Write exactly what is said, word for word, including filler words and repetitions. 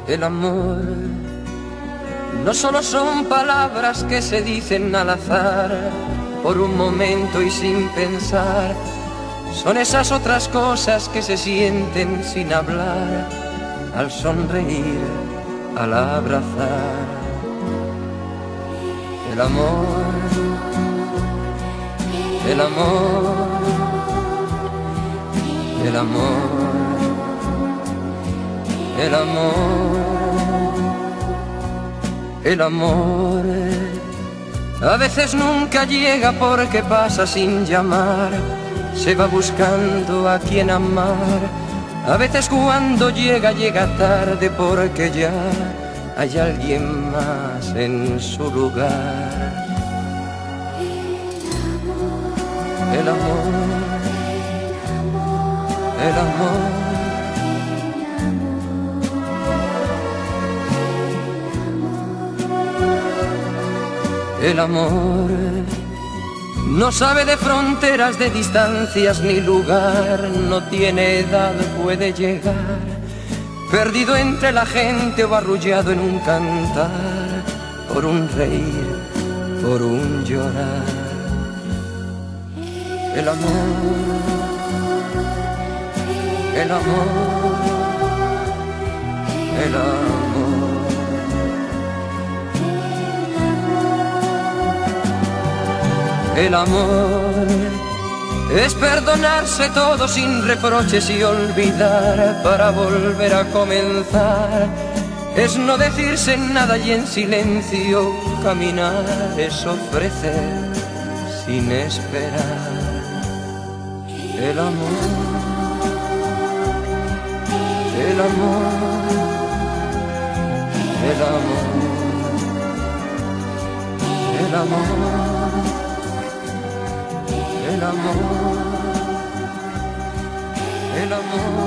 El amor no solo son palabras que se dicen al azar, por un momento y sin pensar. Son esas otras cosas que se sienten sin hablar, al sonreír, al abrazar. El amor, el amor, el amor, el amor, el amor. A veces nunca llega porque pasa sin llamar, se va buscando a quien amar. A veces cuando llega, llega tarde porque ya hay alguien más en su lugar. El amor, el amor, el amor no sabe de fronteras, de distancias ni lugar, no tiene edad, puede llegar, perdido entre la gente o arrullado en un cantar, por un reír, por un llorar. El amor, el amor, el amor, el amor es perdonarse todo sin reproches y olvidar para volver a comenzar. Es no decirse nada y en silencio caminar, es ofrecer sin esperar. El amor, el amor, el amor, el amor, el amor, el amor.